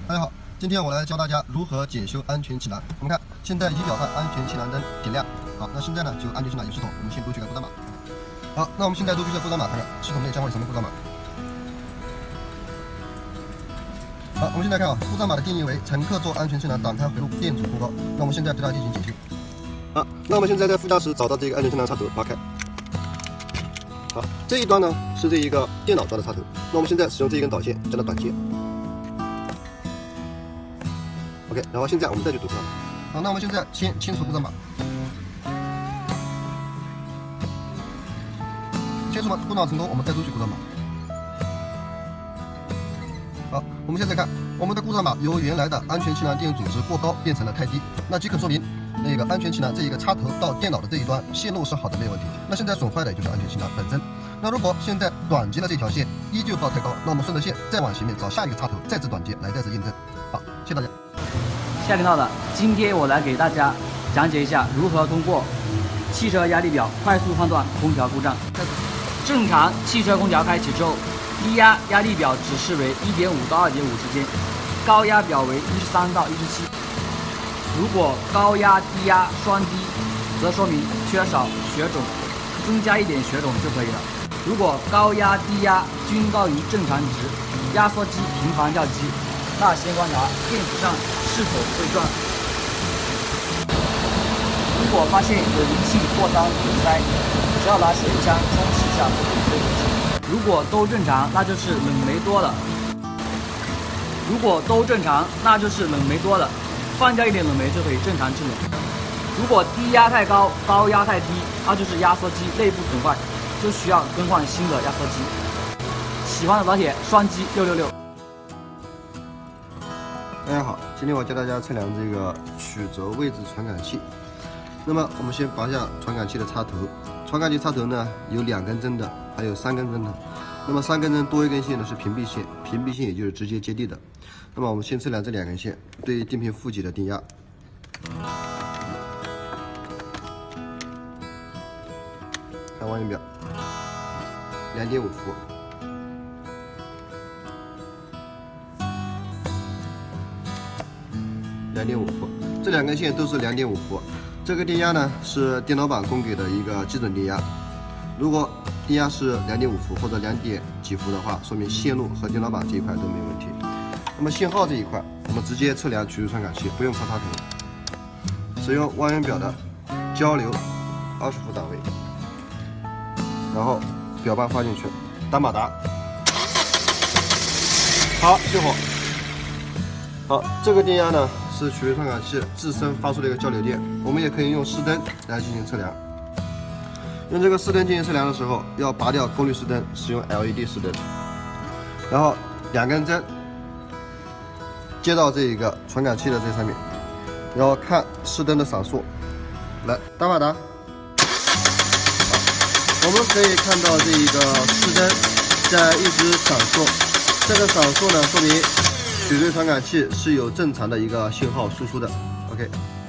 大家好，今天我来教大家如何检修安全气囊。我们看，现在仪表上安全气囊灯点亮。好，那现在呢就安全气囊有系统，我们先读取个故障码。好，那我们现在读取的故障码，看看系统内将会有什么故障码。好，我们现在看啊，故障码的定义为乘客座安全气囊挡开回路电阻过高。那我们现在对它进行检修。好，那我们现在在副驾驶找到这个安全气囊插头，拔开。好，这一端呢是这一个电脑端的插头。那我们现在使用这一根导线将它短接。OK， 然后现在我们再去读故障码。好，那我们现在先清除故障码。清除故障成功，我们再读取故障码。好，我们现在看我们的故障码由原来的安全气囊电阻值过高变成了太低，那即可说明那个安全气囊这一个插头到电脑的这一端线路是好的，没有问题。那现在损坏的也就是安全气囊本身。那如果现在短接的这条线依旧报太高，那我们顺着线再往前面找下一个插头，再次短接来再次验证。好，谢谢大家。 夏天到了，今天我来给大家讲解一下如何通过汽车压力表快速判断空调故障。正常汽车空调开启之后，低压压力表指示为 1.5 到 2.5 之间，高压表为13到17。如果高压低压双低，则说明缺少血种，增加一点血种就可以了。如果高压低压均高于正常值，压缩机频繁跳机，那先观察电子上是否会转。如果发现有离气扩张堵塞，只要拿水枪冲洗一下就可以追回去。如果都正常，那就是冷媒多了。放掉一点冷媒就可以正常制冷。如果低压太高，高压太低，那就是压缩机内部损坏，就需要更换新的压缩机。喜欢的老铁，双击666。 大家好，今天我教大家测量这个曲轴位置传感器。那么我们先拔下传感器的插头，传感器插头呢有2根针的，还有3根针的。那么3根针多一根线呢是屏蔽线，屏蔽线也就是直接接地的。那么我们先测量这2根线对电瓶负极的电压。看望远表，2.5伏。2.5伏，这2根线都是2.5伏。这个电压呢是电脑板供给的一个基准电压。如果电压是2.5伏或者2点几伏的话，说明线路和电脑板这一块都没有问题。那么信号这一块，我们直接测量曲轴传感器，不用插插头，使用望远表的交流20伏档位，然后表盘放进去，打马达，好，熄火。好，这个电压呢是曲轴传感器自身发出的一个交流电，我们也可以用视灯来进行测量。用这个视灯进行测量的时候，要拔掉功率视灯，使用 LED 视灯，然后2根针接到这一个传感器的这上面，然后看视灯的闪烁，来打马达。我们可以看到这一个视灯在一直闪烁，这个闪烁呢说明曲轴传感器是有正常的一个信号输出的。OK。